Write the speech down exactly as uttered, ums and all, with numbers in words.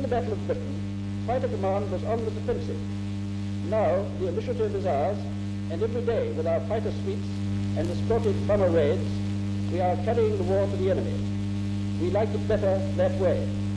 In the Battle of Britain, fighter command was on the defensive. Now the initiative is ours, and every day with our fighter suites and escorted bomber raids, we are carrying the war to the enemy. We like it better that way.